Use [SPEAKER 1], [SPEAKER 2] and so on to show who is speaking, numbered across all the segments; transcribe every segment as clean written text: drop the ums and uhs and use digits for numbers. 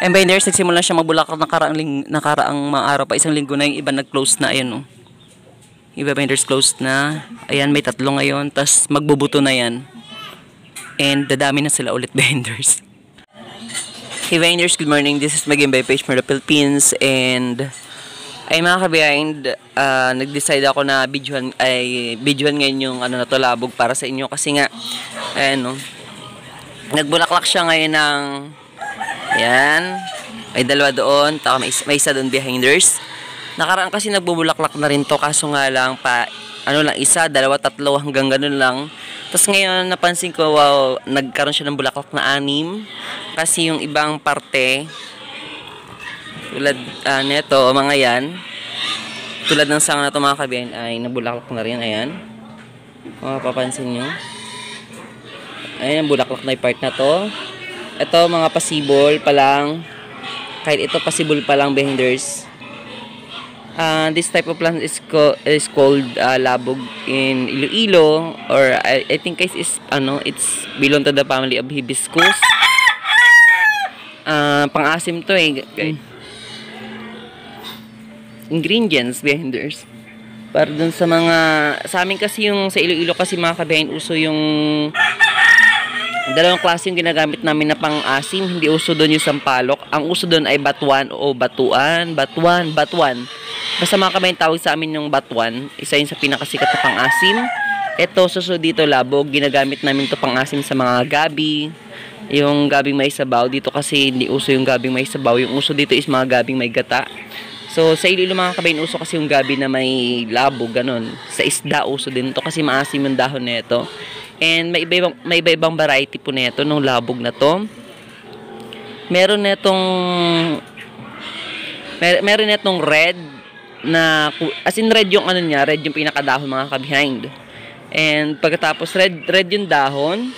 [SPEAKER 1] Ayun binders, nagsimula siya magbulaklak nakaraang mga araw pa. Isang linggo na yung iba nag-close na. Ayan o. Iba binders closed na. Ayan, may 3 ngayon. Tapos magbubuto na yan. And dadami na sila ulit binders. Hey binders, good morning. This is Maging by Page for the Philippines. And ay mga ka-behind, nag-decide ako na videohan ngayon yung ano na to, labog para sa inyo. Kasi nga, ayan o. Nagbulaklak siya ngayon ng ayan, may 2 doon, may isa doon behinders. Nakaraan kasi nagbubulaklak na rin to, kaso nga lang ano lang, 1, 2, 3 hanggang ganun lang. Tapos ngayon napansin ko, wow, nagkaroon siya ng bulaklak na 6. Kasi yung ibang parte tulad neto, mga yan, tulad ng sanga na to mga kabiyan, ay nabulaklak na rin. Ayan, kung mapapansin nyo, ayan, bulaklak na yung part na to. Ito mga possible pa lang, kahit ito possible pa lang behinders. This type of plant is called labog in Iloilo, or I think guys is it's belong to the family of hibiscus. Pang-asim to eh. Ingredients behinders. Para dun sa mga sa amin kasi yung sa Iloilo kasi mga kabehin, uso yung 2 klase yung ginagamit namin na pang-asim. Hindi uso doon yung sampalok. Ang uso doon ay batuan o batuan. Basta mga kabayan, tawag sa amin yung batuan. Isa yun sa pinakasikat na pang-asim. Ito, susunod dito, labog. Ginagamit namin to pang-asim sa mga gabi. Yung gabing may sabaw. Dito kasi hindi uso yung gabing may sabaw. Yung uso dito is mga gabing may gata. So, sa Iloilo mga kabayan, uso kasi yung gabi na may labog, ganun. Sa isda, uso din to kasi maasim yung dahon na ito. And may iba-ibang variety po nito nung labog na to. Meron netong red na, as in red yung ano niya, red yung pinakadahon mga ka-behind. And pagkatapos red yung dahon.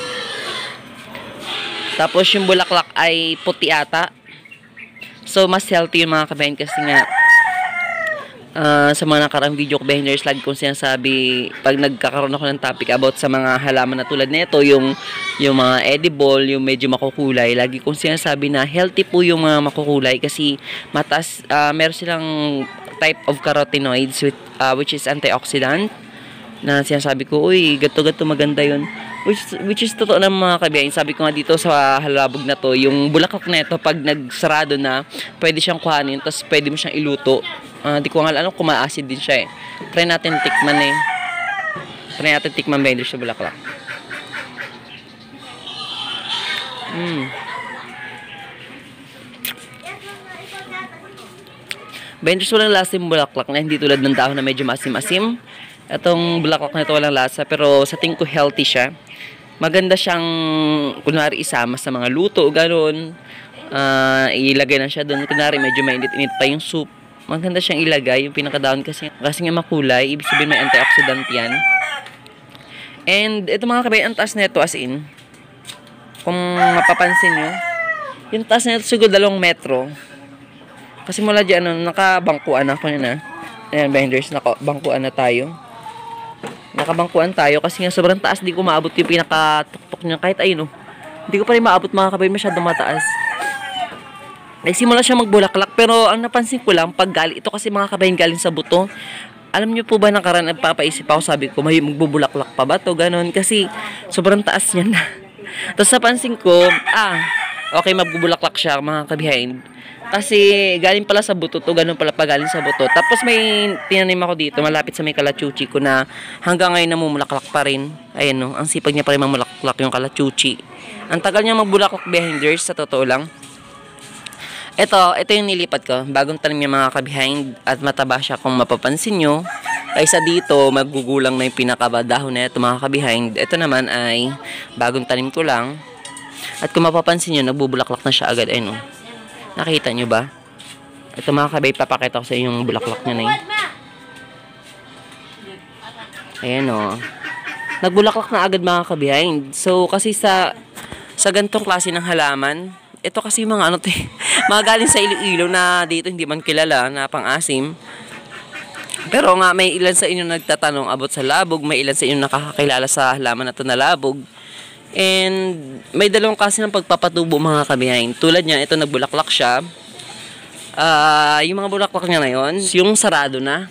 [SPEAKER 1] Tapos yung bulaklak ay puti ata. So mas healthy yung mga ka-behind kasi nga sa mga nakarang video ko behinders, lagi kong sinasabi pag nagkakaroon ako ng topic about sa mga halaman na tulad nito, yung mga edible, yung medyo makukulay, lagi kong sinasabi na healthy po yung mga makukulay kasi mataas, meron silang type of carotenoids which is antioxidant, na sinasabi ko, uy, gato maganda yun, which is totoo na mga kabiyahin. Sabi ko nga dito sa halabog na to, yung bulaklak na ito pag nagsarado na, pwede siyang kuhanin, tapos pwede mo siyang iluto. Di ko nga alam kung ma-acid din siya eh. Try natin tikman binders sa bulaklak. Binders, walang lasa yung bulaklak na, hindi tulad ng dahon na medyo masim-asim. Itong bulaklak na ito walang lasa, pero sa tingin ko healthy siya. Maganda siyang kunwari isama sa mga luto, gano'n. Ilagay na siya doon, kunwari medyo mainit-init pa yung soup. Maganda siyang ilagay, yung pinakadahon kasi nga makulay, ibig sabihin may antioxidant yan. And ito mga kabayan, ang taas na ito as in, kung mapapansin nyo, yung taas na ito siguro 2 metro. Kasi mula dyan, nakabangkuan ako na. Ayan, binders, nakabangkuan na tayo. Nakabangkuan tayo kasi nga sobrang taas, di ko maabot yung pinakatuktok niya. Kahit ayun, hindi ko pa rin maabot mga kabayan, masyadong mataas. Nagsimula siya magbulaklak, pero ang napansin ko lang, ito kasi mga kabayan galing sa buto. Alam niyo po ba, nakaraan nagpapaisip ako, sabi ko, may magbubulaklak pa ba to? Ganon, kasi sobrang taas niya na. Tapos napansin ko, okay, magbubulaklak siya mga kabehind. Kasi galing pala sa buto to, ganun pala pa galing sa buto. Tapos may tinanim ako dito, malapit sa may kalachuchi ko na hanggang ngayon namumulaklak pa rin. Ayan no, ang sipag niya pa rin mamulaklak yung kalachuchi. Ang tagal niya magbulaklak behinders, sa totoo lang. Ito yung nilipat ko. Bagong tanim yung mga ka-behind at mataba siya kung mapapansin nyo. Kaysa dito, magugulang na yung pinakabadahon na ito mga ka-behind. Ito naman ay bagong tanim ko lang. At kung mapapansin nyo, nagbubulaklak na siya agad. Ayun, nakita nyo ba? Ito mga ka-behind, papakita ko sa inyo yung bulaklak niya na yun. Ayan o. Nagbulaklak na agad mga ka-behind. So, kasi sa ganitong klase ng halaman, ito kasi mga mga galing sa Iloilo na dito hindi man kilala na pang-asim. Pero nga may ilan sa inyo nagtatanong about sa labog, may ilan sa inyo nakakakilala sa halaman na to na labog. And may dalawang klase ng pagpapatubo mga kabehind. Tulad niyan, ito nagbulaklak siya. Yung mga bulaklak niya ngayon, yung sarado na.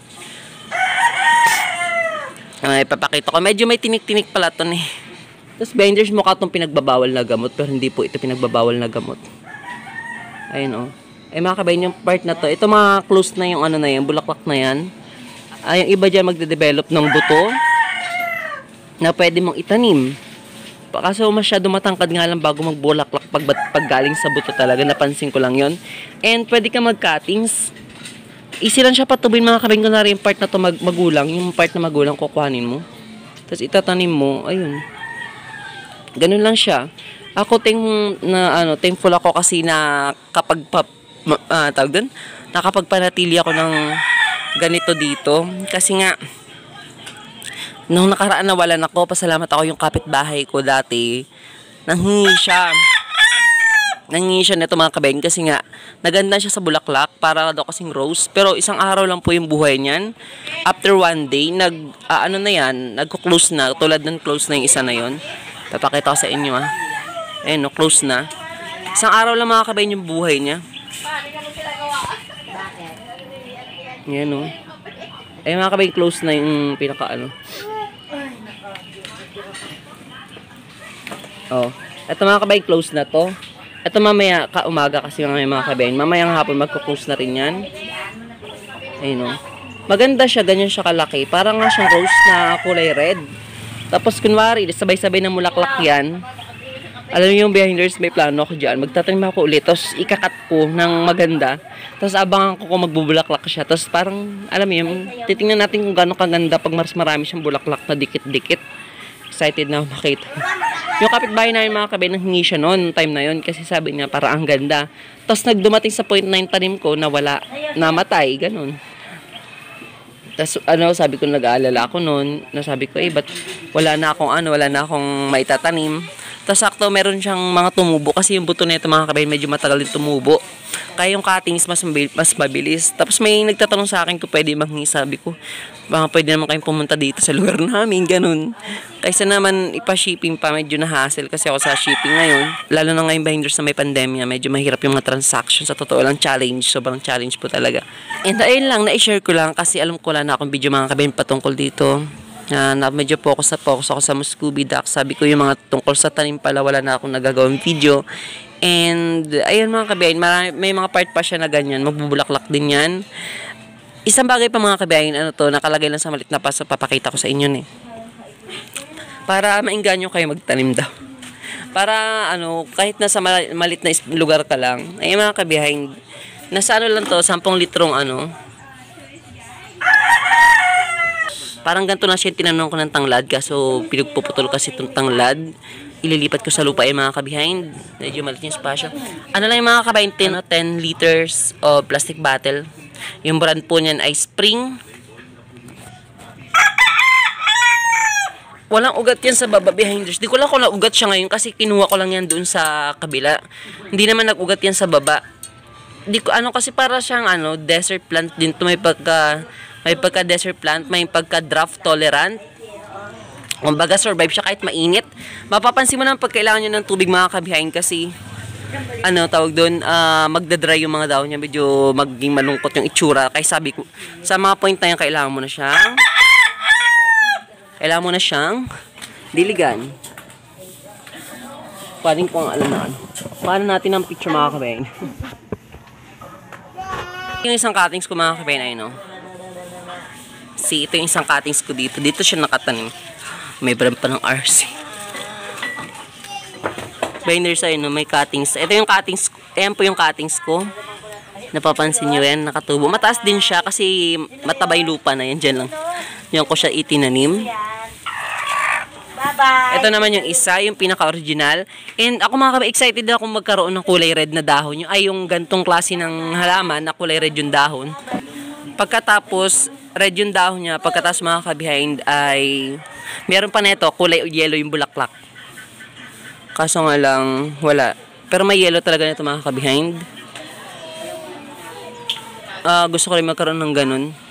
[SPEAKER 1] Ipapakita ko. Medyo may tinik-tinik pala ito eh. Tapos binders, mukha itong pinagbabawal na gamot. Pero hindi po ito pinagbabawal na gamot. Ayun o. Mga kabehind, yung part na to. Ito mga close na yung ano na yan, bulaklak na yan. Yung iba dyan magde-develop ng buto na pwede mong itanim. Kaso masyado matangkad nga lang bago magbulaklak pag galing sa buto talaga. Napansin ko lang yon. And pwede ka mag-cuttings. Easy lang siya patubin mga kabehind. Kunwari yung part na to magulang. Yung part na magulang kukuhanin mo. Tapos itatanim mo. Ayun. Ganun lang siya. Ako thankful ako kasi na kapag nakapagpanatili ako ng ganito dito. Kasi nga nung nakaraan nawalan ako, pasalamat ako yung kapitbahay ko dati. Nanghingi siya nito mga kabehind kasi nga naganda siya sa bulaklak para daw kasing rose. Pero isang araw lang po yung buhay niyan. After one day, nagko-close na. Tulad ng close na yung isa na yon. Papakita ko sa inyo Ayun, close na. Isang araw lang mga kabehind yung buhay niya. Yan mga kabehind, close na yung pinaka Ito mga kabehind, close na to. Ito mamaya umaga kasi mga kabehind. Mamayang hapon magko-close na rin yan. Ayun Maganda siya, ganyan siya kalaki. Parang nga siyang rose na kulay red. Tapos kunwari, sabay-sabay na mulaklak yan. Alam niyo yung behinders, may plano ako dyan. Magtatanim ako ulit. Tapos ikakat ko ng maganda. Tapos abangan ko kung magbubulaklak siya. Tapos parang, alam mo yun, titingnan natin kung gano'ng kaganda pag marami siyang bulaklak na dikit-dikit. Excited na ako makita. Yung kapitbahay namin mga kabehind, nanghingi siya noon, time na yun, kasi sabi niya, para ang ganda. Tapos nagdumating sa point na yung tanim ko na wala, namatay, ganun. Tapos sabi ko, nag-aalala ako noon, nasabi ko, ba't wala na akong maitatanim. Tapos sakto, meron siyang mga tumubo, kasi yung buto na ito mga kabehind, medyo matagal din tumubo. Kaya yung cuttings mas mabilis. Tapos may nagtatanong sa akin kung pwede manghingi. Sabi ko, baka pwede naman kayong pumunta dito sa lugar namin, ganun. Kaysa naman ipa-shipping pa, medyo na-hassle kasi ako sa shipping ngayon. Lalo na ngayon behinders na may pandemya, medyo mahirap yung mga transactions. Sa totoo lang, sobrang challenge po talaga. And ayun lang, na-share ko lang kasi alam ko lang na akong video mga kabehind patungkol dito. Medyo focus ako sa Scooby Duck. Sabi ko yung mga tungkol sa tanim pala, wala na akong nagagawang video. And ayun mga kabehind, may mga part pa siya na ganyan, magbubulaklak din yan. Isang bagay pa mga kabehind, nakalagay lang sa malit na paso, papakita ko sa inyo para maingganyo kayo magtanim daw. Para kahit nasa malit na lugar ka lang, ay mga kabehind, nasa lang to, 10 litrong parang ganito na siya, tinanong ko ng tanglad, kaso pinagpuputol kasi itong tanglad. Ililipat ko sa lupa mga kabehind. Medyo maliit yung spasyo. Lang yung mga kabehind, 10 liters of plastic bottle. Yung brand po niyan ay Spring. Walang ugat yan sa baba behinders. Di ko lang kung naugat siya ngayon kasi kinuha ko lang yan doon sa kabila. Hindi naman nag-ugat yan sa baba. Di ko kasi para siyang desert plant din to, may pagka desert plant, may pagka drought tolerant. Kumbaga survive siya kahit mainit. Mapapansin mo naman pag kailangan nyo ng tubig mga kabehind kasi tawag doon, magdadry yung mga daon niya, medyo maging malungkot yung itsura. Kaya sabi ko, sa mga point na yan, kailangan mo na siyang diligan. Paano ko ang alam paano natin ang picture mga kabehind. Yung isang cuttings ko mga kabehind ito yung isang cuttings ko dito. Dito siya nakatanim. May brand pa ng RC. Binders may cuttings. Ito yung cuttings. Ayan po yung cuttings ko. Napapansin nyo yan, nakatubo. Mataas din siya kasi matabay lupa na yan. Diyan lang. Yan ko siya itinanim. Bye-bye. Ito naman yung isa, yung pinaka-original. And ako excited ako magkaroon ng kulay red na dahon. Yung gantong klase ng halaman na kulay red yung dahon. Pagkatapos, red yung dahon niya. Pagkatapos mga kabehind ay meron pa neto, kulay yellow yung bulaklak. Kaso nga lang, wala. Pero may yellow talaga nito mga kabehind. Gusto ko rin magkaroon ng ganun.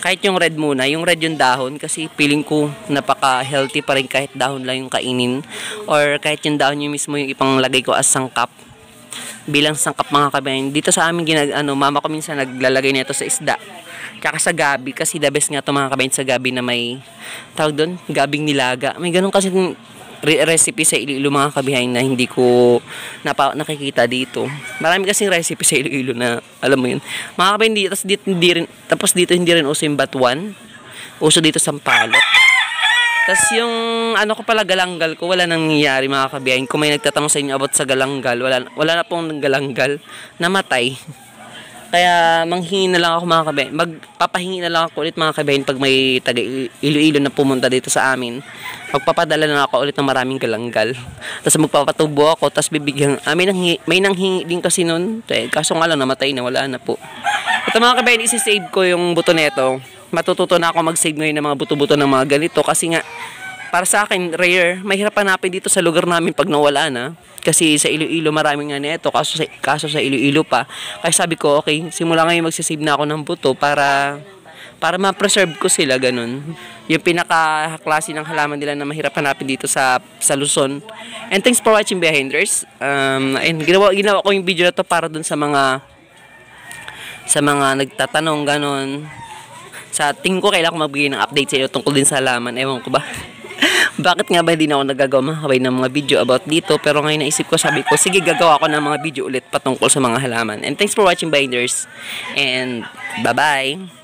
[SPEAKER 1] Kahit yung red muna, yung red yung dahon kasi feeling ko napaka-healthy pa rin kahit dahon lang yung kainin. Or kahit yung dahon yung mismo yung ipanglagay ko as sangkap. Bilang sangkap mga kabayan. Dito sa amin, mama ko minsan naglalagay nito sa isda. Tsaka sa gabi, kasi the best nga ito mga kabayan sa gabi na may, tawag doon, gabing nilaga. May ganun kasi recipe sa Iloilo mga kabihain na hindi ko nakikita dito. Marami kasing recipe sa Iloilo na alam mo yun. Mga kabihain, tapos dito hindi rin uso yung batuan. Uso dito sampalok. Tapos yung ano ko pala galanggal ko, wala nang nangyayari mga kabihain. Kung may nagtatanong sa inyo about sa galanggal, wala na pong galanggal. Namatay. Kaya manghingi na lang ako mga kabayan. Magpapahingi na lang ako ulit mga kabayan pag may taga Iloilo na pumunta dito sa amin. Magpapadala na ako ulit ng maraming galanggal. Tapos magpapatubo ako, tapos bibigyan. May nanghingi din kasi nun. Kaso nga lang namatay na, wala na po. Ito mga kabayan, isi-save ko yung buto neto. Matututo na ako mag-save ngayon ng mga buto-buto ng mga ganito. Kasi nga, para sa akin, rare. Mahirap hanapin dito sa lugar namin pag nawala na. Kasi sa Iloilo maraming nga nito, kaso sa Iloilo pa. Kaya sabi ko, okay, simula ngayon magsisave na ako ng buto para ma-preserve ko sila, ganun. Yung pinaka-klase ng halaman nila na mahirap hanapin dito sa Luzon. And thanks for watching Behinders. And ginawa ko yung video na to para dun sa mga nagtatanong, ganun. Sa tingin ko, kailangan ko magbigay ng update sa inyo tungkol din sa halaman. Ewan ko ba? Bakit nga ba hindi na ako nagagawa ng mga video about dito? Pero ngayon naisip ko, sabi ko, sige, gagawa ko ng mga video ulit patungkol sa mga halaman. And thanks for watching, Binders. And bye-bye!